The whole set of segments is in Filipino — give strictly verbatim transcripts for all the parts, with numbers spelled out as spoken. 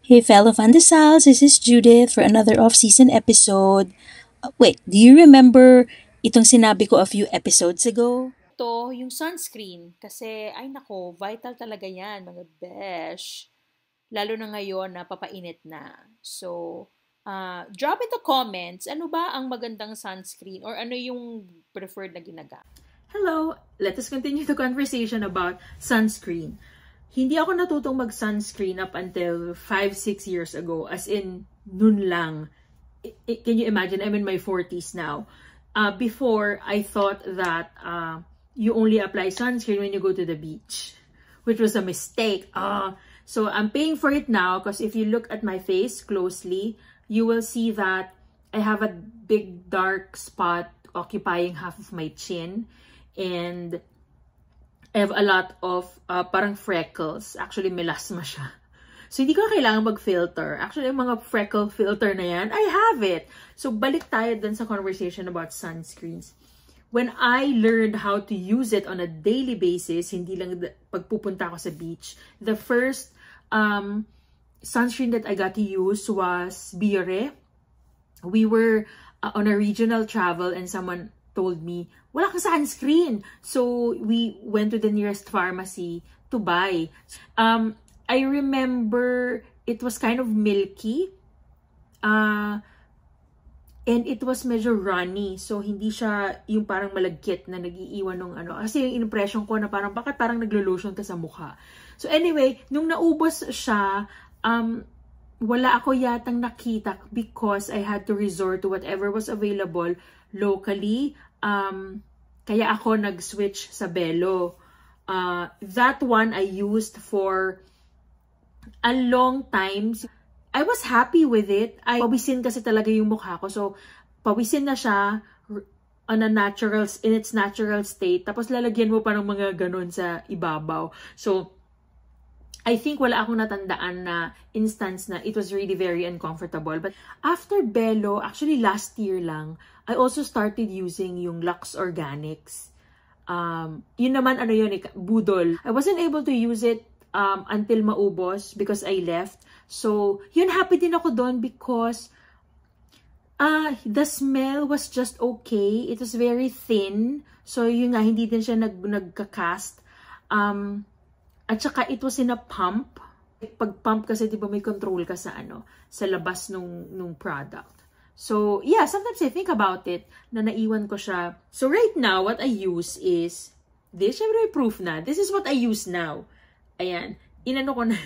Hey fellow Fandesals, this is Judith for another off-season episode. Uh, wait, do you remember itong sinabi ko a few episodes ago? To yung sunscreen. Kasi, ay nako, vital talaga yan, mga besh. Lalo na ngayon na papainit na. So, uh, drop in the comments, ano ba ang magandang sunscreen or ano yung preferred na ginagamit? Hello! Let us continue the conversation about sunscreen. Hindi ako natutong mag-sunscreen up until five six years ago. As in, nun lang. I, I, can you imagine? I'm in my forties now. Uh, before, I thought that uh, you only apply sunscreen when you go to the beach. Which was a mistake. Uh, so, I'm paying for it now because if you look at my face closely, you will see that I have a big dark spot occupying half of my chin. And I have a lot of uh, parang freckles. Actually, melasma siya. So, hindi ko kailangan mag-filter. Actually, yung mga freckle filter na yan, I have it. So, balik tayo dun sa conversation about sunscreens. When I learned how to use it on a daily basis, hindi lang pagpupunta ako sa beach, the first um, sunscreen that I got to use was Biore. We were uh, on a regional travel and someone told me, wala kang sunscreen. So, we went to the nearest pharmacy to buy. Um, I remember it was kind of milky. Uh, and it was medyo runny. So, hindi siya yung parang malagkit na nag-iiwan ng ano. Kasi yung impression ko na parang, bakit parang naglo-lotion ka sa mukha? So, anyway, nung naubos siya, um, wala ako yatang nakita because I had to resort to whatever was available locally. Um, kaya ako nag-switch sa Belo. Uh, that one I used for a long time. I was happy with it. I, pawisin kasi talaga yung mukha ko. So, pawisin na siya on a natural, in its natural state. Tapos lalagyan mo pa ng mga ganun sa ibabaw. So, I think wala akong natandaan na instance na it was really very uncomfortable. But after Belo, actually last year lang, I also started using yung Luxe Organix. Um, yun naman, ano yun, budol. I wasn't able to use it um, until maubos because I left. So, yun, happy din ako doon because uh, the smell was just okay. It was very thin. So, yun nga, hindi din siya nag, nagka-cast. Um, At saka, it was in a pump. Pag-pump kasi, di ba, may control ka sa ano, sa labas nung, nung product. So, yeah, sometimes I think about it, na naiwan ko siya. So, right now, what I use is, this, syempre, proof na. This is what I use now. Ayan. Inano ko na,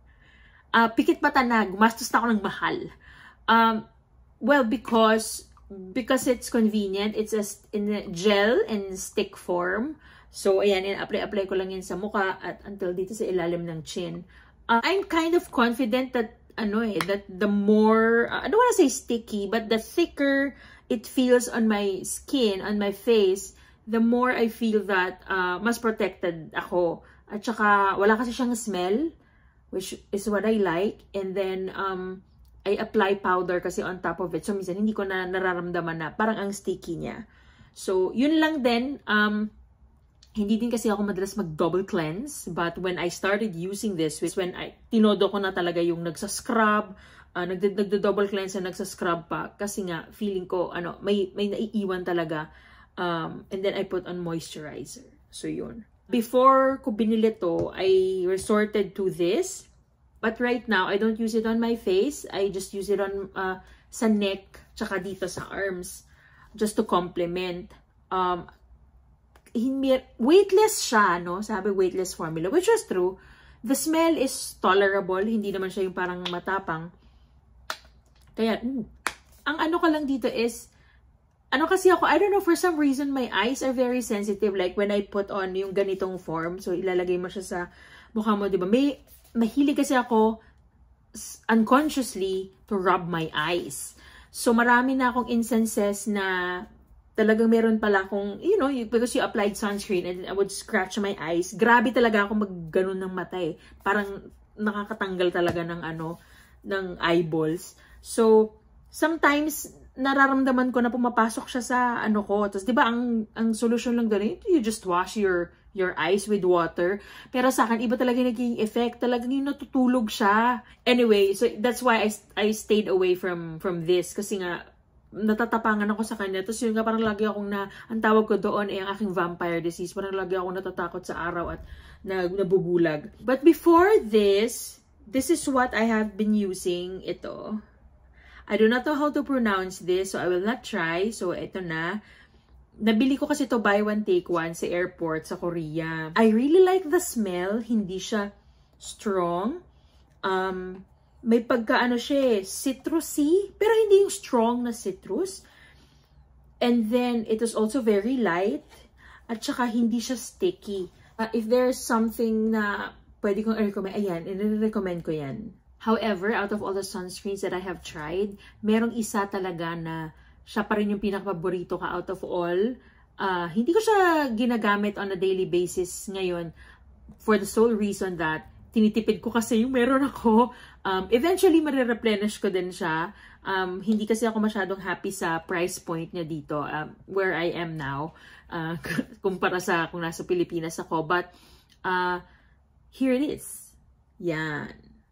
uh, pikit patanag, gumastos na ako ng mahal. Um, well, because, because it's convenient, it's a, in a gel and stick form. So, ayan, in-apply-apply ko lang yan sa mukha at until dito sa ilalim ng chin. Uh, I'm kind of confident that, ano eh, that the more, uh, I don't want to say sticky, but the thicker it feels on my skin, on my face, the more I feel that uh, mas protected ako. At saka, wala kasi siyang smell, which is what I like. And then, um, I apply powder kasi on top of it. So, minsan, hindi ko na nararamdaman na parang ang sticky niya. So, yun lang din, um, hindi din kasi ako madalas mag-double cleanse. But when I started using this, was when I, tinodo ko na talaga yung nagsascrub, uh, nagda-double cleanse na nagsascrub pa. Kasi nga, feeling ko, ano, may, may naiiwan talaga. Um, and then I put on moisturizer. So, yun. Before ko binili to, I resorted to this. But right now, I don't use it on my face. I just use it on, uh, sa neck, tsaka dito sa arms. Just to complement. Um, Hindi, weightless siya, no? Sabi weightless formula, which was true. The smell is tolerable. Hindi naman siya yung parang matapang. Kaya, mm, ang ano ka lang dito is, ano kasi ako, I don't know, for some reason, my eyes are very sensitive. Like, when I put on yung ganitong form, so ilalagay mo siya sa mukha mo, di ba? May, mahilig kasi ako, unconsciously, to rub my eyes. So, marami na akong instances na talagang meron pala akong, you know, because you applied sunscreen and I would scratch my eyes. Grabe talaga ako mag-ganon ng mata eh. Parang nakakatanggal talaga ng ano, ng eyeballs. So, sometimes, nararamdaman ko na pumapasok siya sa ano ko. Tapos, di ba, ang, ang solution lang doon, you just wash your, your eyes with water. Pero sa akin, iba talaga yung naging effect. Talagang yung natutulog siya. Anyway, so that's why I, I stayed away from, from this. Kasi nga, natatapangan ako sa kanya. Tapos yun nga, parang lagi akong na, ang tawag ko doon ay ang aking vampire disease. Parang lagi akong natatakot sa araw at na, nabubulag. But before this, this is what I have been using. Ito. I do not know how to pronounce this, so I will not try. So, ito na. Nabili ko kasi to buy one, take one sa airport sa Korea. I really like the smell. Hindi siya strong. Um, may pagka-ano siya, citrusy. Pero hindi yung strong na citrus. And then, it is also very light. At saka, hindi siya sticky. Uh, if there's something na pwede kong i-recommend, ayan, i-recommend ko yan. However, out of all the sunscreens that I have tried, merong isa talaga na siya pa rin yung pinaka-paborito ka out of all. Uh, hindi ko siya ginagamit on a daily basis ngayon for the sole reason that tinitipid ko kasi yung meron ako. Um, eventually, marireplenish ko din siya. Um, hindi kasi ako masyadong happy sa price point niya dito, um, where I am now, uh, kumpara sa kung nasa Pilipinas ako. But, uh, here it is. Yan.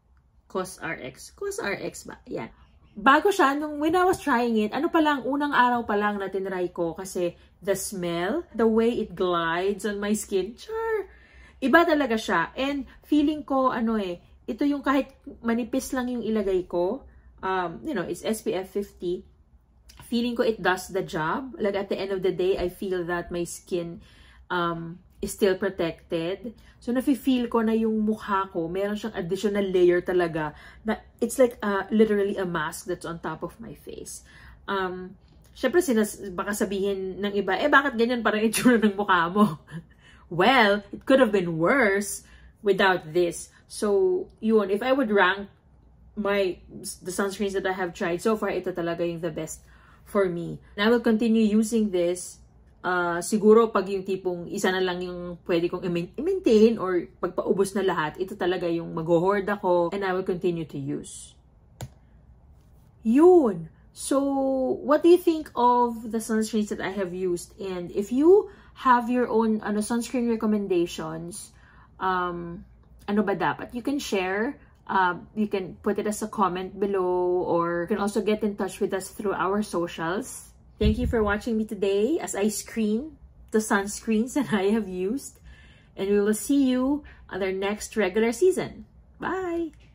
CosRX. CosRX ba? Yan. Bago siya, nung when I was trying it, ano pa lang, unang araw pa lang na tinry ko kasi the smell, the way it glides on my skin, char, iba talaga siya. And feeling ko, ano eh, ito yung kahit manipis lang yung ilagay ko, um, you know, it's S P F fifty, feeling ko it does the job. Like at the end of the day, I feel that my skin um, is still protected. So, nafe-feel ko na yung mukha ko, meron siyang additional layer talaga na it's like uh, literally a mask that's on top of my face. Um, Siyempre, sinas baka sabihin ng iba, eh, bakit ganyan parang itsura ng mukha mo? Well, it could have been worse without this. So, yun, if I would rank my the sunscreens that I have tried so far, ito talaga yung the best for me. And I will continue using this. Uh, siguro pag yung tipong isa na lang yung pwede kong i-maintain or pagpaubos na lahat, ito talaga yung mag-hoard ako and I will continue to use. Yun! So, what do you think of the sunscreens that I have used? And if you have your own ano, sunscreen recommendations, um, ano ba dapat? You can share. Uh, you can put it as a comment below or you can also get in touch with us through our socials. Thank you for watching me today as I screen the sunscreens that I have used. And we will see you on our next regular season. Bye!